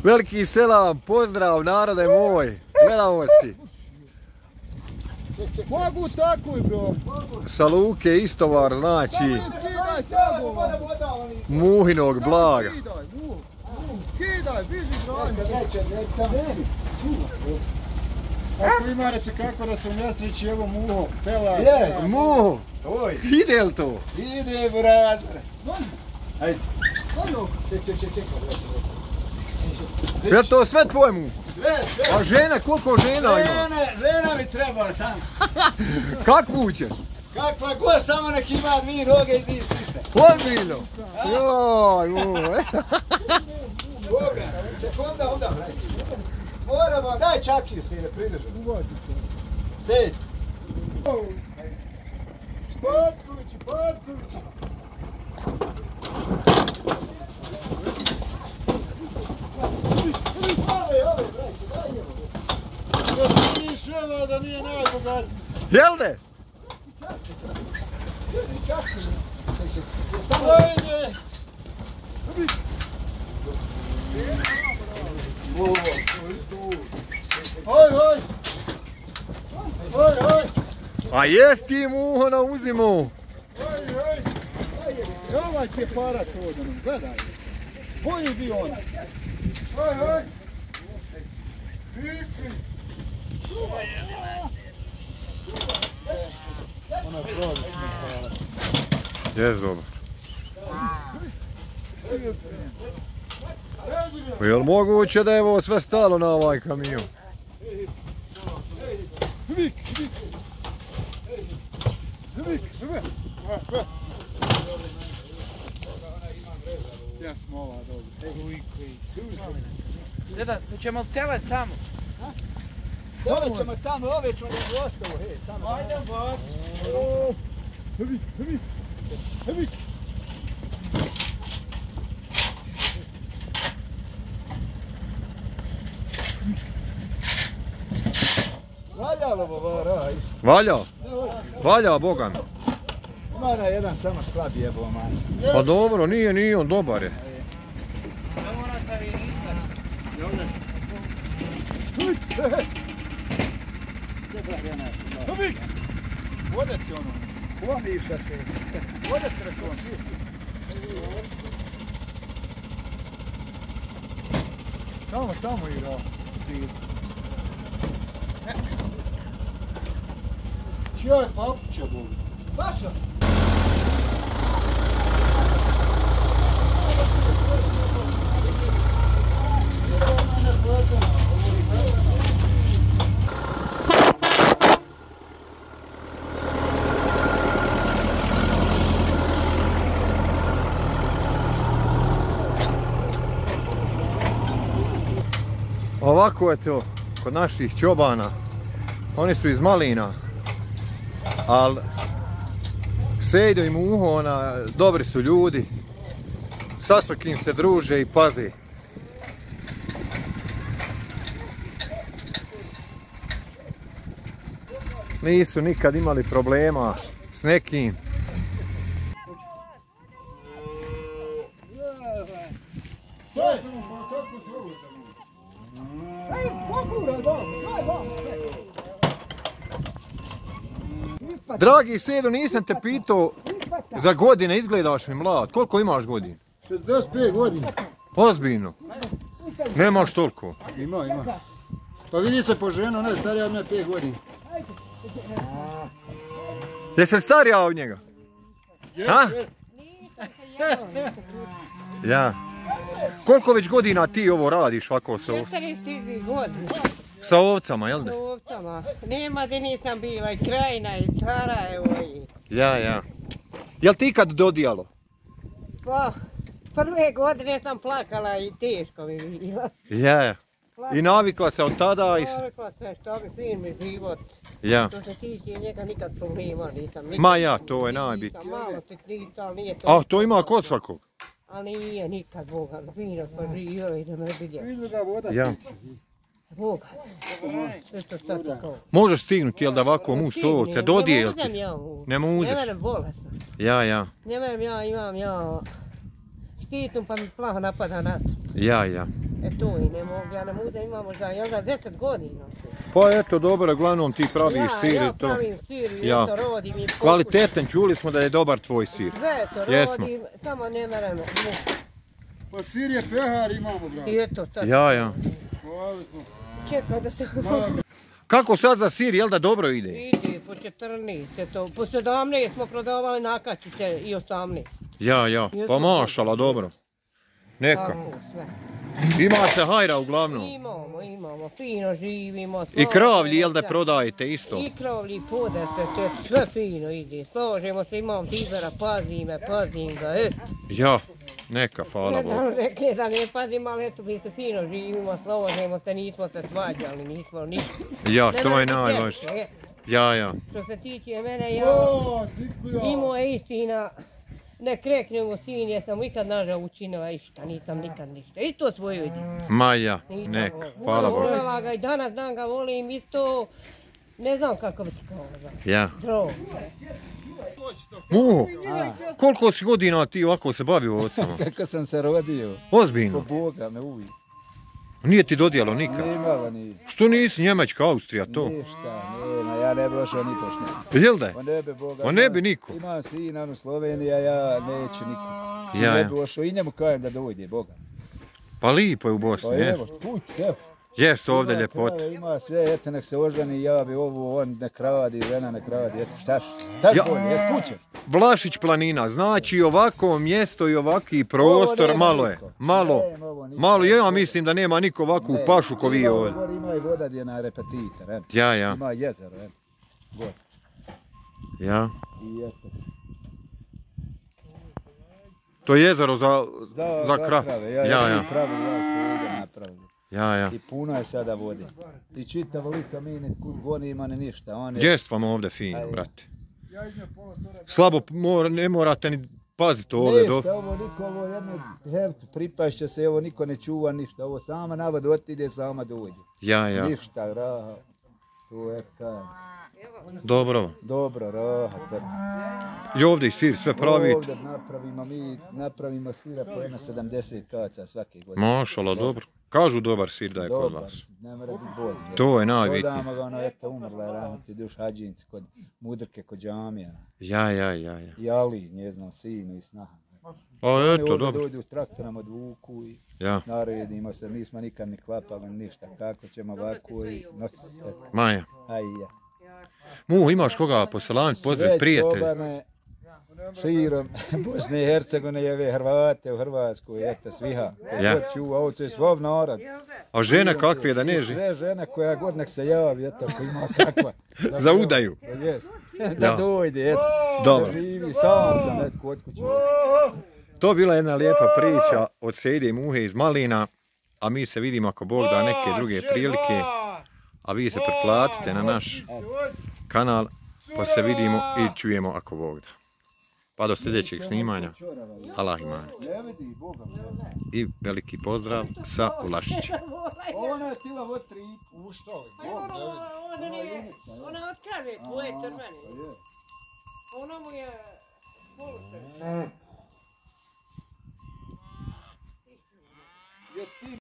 Veliki selam, pozdrav narode moj. Gledamo si. Mogu tako bro. Sa luke Istovar, znači Muhinog blaga. Kidaj, biži branje. Ako ima reći kako da sam nesreći, evo Muho, pela. Yes. Muho, ide li to? Ide, brate. Ajde. Je to sve tvoj Muho? Sve. A žena, koliko žena ima? Žena mi treba sam. Kakvu ćeš? Kakva god, samo nek ima dvije noge i dvije sise. Ozbiljno? Joj, Muho. Boga, ček onda, moramo, daj čakiju se ide, priležem. Sedi. Potkući. Ove, da nije najbogatiji. Jel de? Ajde. Hoj. A jes ti Muho na uzimu? Ovaj ti je parac ovdje, gledaj. Bolji bi on. Hoj. Ona je provisno parac. Jes dobro. Jel moguće da je ovo sve stalo na ovaj kamion? Vik. Ja sam ova dobro. Gledaj, ćemo telet tamo. Telet ćemo tamo, ove ćemo na ostavu, hej, tamo. Ajde, bac. Vik. Valjalo bovaraj. Valja, Boga mi. Ima na jedan samo slab jebo, man. Pa dobro, nije on dobar je. Vode ti ono. Pomiša se. Vode ti rekao. Tamo igra. Čija je papuća, Bog? Vaša! Ovako je to kod naših čobana. Oni su iz Malina. Ali Sejdo i Muho, dobri su ljudi. Sa svakim se druže i pazi. Nisu nikad imali problema s nekim. Dragi Sedo, nisam te pitao za godine, izgledaš mi mlad. Koliko imaš godina? 65 godina. Ozbiljno? Nemaš toliko? Ima. Pa vidi se po ženu, ona je starija od mene 5 godina. Jesi li starija od njega? Ha? Ja. Koliko već godina ti ovo radiš ovako sa ovcama? 42 godine. Sa ovcama, jel da? Sa ovcama. Nema gdje nisam bila, i Krajina, i Sarajevo i... Ja. Jel ti ikad dodijalo? Pa, prve godine sam plakala i teško mi bila. Ja. I navikla se od tada i... Navikla se što bi fin mi život. Ja. Što se tiče njega nikad problema nisam. Ma ja, to je najbitnije. Malo se nisam, ali nije to... A, to ima kod svakog? Ali nije nikad Boga, fino smo živjeli da me vidjeli. Vidio ga voda. Ja. Boga. Sve što šta ti kao. Možeš stignuti, jel da ovako muž to ovce, dodijeliti? Ne možem ja muž. Ne možeš? Ne mene bolesno. Ja. Ne mene imam štitnu pa mi plaho napada na to. Ja. To i ne mogu, ja ne mogu da imamo za 10 godina. Pa eto, dobro, uglavnom ti praviš sir Ja i to. pravim sir i Ja. eto rodim i Kvalitetan, čuli smo da je dobar tvoj sir. sve to Jesmo. rodim, samo ne meremo. Pa sir je pehar imamo, brate. I eto, to. Ja. Hvala smo. Čekaj da se... Kako sad za sir, jel da dobro ide? Ide po 14, eto, po 17 smo prodavali nakačice i 18. Ja, pa mašala, dobro. Neka. Tako, sve. Ima se hajra uglavnom. Imamo, fino živimo. I kravlji, jel da prodajete isto? I kravlji, podete, sve fino ide. Složimo se, imam tibera, pazim ga, Ja, neka, hvala Bogu. Rekli da ne pazim, ali eto, mi se fino živimo, složimo se, nismo se svađali, nismo ništa. Ja, to je najvažnije. Ja. Što se tiče mene, ja imao je istina, ne kreknemo sin, jesam ikad nažao učinila išta, nisam nikad ništa. I to svoju ljudi. Maja, neka, hvala Bogu. Volela ga i danas dan ga volim isto, ne znam kako bi ti kao da. Ja. Drogo. Muho, koliko si godina ti ovako se bavio ovcama? Kako sam se rodio. Ozbiljno? Po Boga me uvijek. Nije ti dodijelo nikad? Nemala ni. Što nisi Njemačka, Austrija, to? Ništa, nema, ja ne bi došao ni pošnjac. Jel da je? Ma ne bi Boga. Ma ne bi niko. Imam sina u Sloveniji, a ja neću niko. Ja. Ne bi došao i njemu kajem da dođe, Boga. Pa lipo je u Pa Bosni, je? evo, kuć, evo. Jest ovdje Ima ljepota. krave, ima sve, eto nek se oženi, javi ovo, on nek radi, žena nek radi, eto štaš. Tako Ja. bolje, eto kuće. Vlašić planina, znači ovako mjesto i ovaki prostor, nema malo je. niko. Malo. Nema ovo niko. Malo, ja mislim da nema niko ovakvu Ne, pašu ko vi ima ovdje. gore, ima i voda gdje na repetitor, eto. Ja. Ima jezero, eto. Gore. Ja. I eto. To je jezero za krave. krave. Ja Ja. pravim, ja se ovdje napravim. Ja. I puno je sada vode. I čitavo lika mi ne kud goni ima ni ništa. On je... Jest vam ovdje fino, Ajde. brate. Slabo ne morate ni paziti ovdje. Ništa, ovo niko, ovo jedno hertu pripašće se, ovo niko ne čuva ništa. Ovo sama na vodu otide, sama dođe. Ja. Ništa, raha. Tu je kaj. Dobro. Dobro, raha. I ovdje i sir sve pravite. Ovdje napravimo sira po 70 kaca svake godine. Mašala, dobro. Kažu dobar sir da je kod Dobar, vas. ne mora biti bolji. To je najbitnije. Prodamo ga ono, eto, umrla je rano, ti duš hađinci kod mudrke, kod džamija. Ja. I Ali, njeznom sinu i snaha. A eto, Oni dobro. dođu s traktorom odvuku i Ja. naredimo se, nismo nikad ni klapali ništa, kako ćemo ovako i nositi se. Maja. Aj ja. Mu, imaš koga poselaniti, pozdrav Sve prijatelj. čobane širom Bosne i Hercegovine i ove Hrvate u Hrvatskoj, eto sviha. Ja. God čuva, ovo je svov narod. A žene kakve da ne I ži? sve žene koja god nek se javi, eto, ko ima kakva. Za udaju. Jest. Da Ja. dojde, eto. Dobro. Da živi, sam sam, eto, kod kuće. To je bila jedna lijepa priča od Sejde i Muhe iz Malina, a mi se vidimo ako Bog da neke druge prilike, a vi se pretplatite na naš kanal, pa se vidimo i čujemo ako Bog da. Pa do sljedećeg snimanja, Allah ima. Ne vidi, Boga. I veliki pozdrav sa Ulašića. Ona je tila od 3 u što? Ona otkrade tvoje crvene. Ona mu je poluce. Jesi ti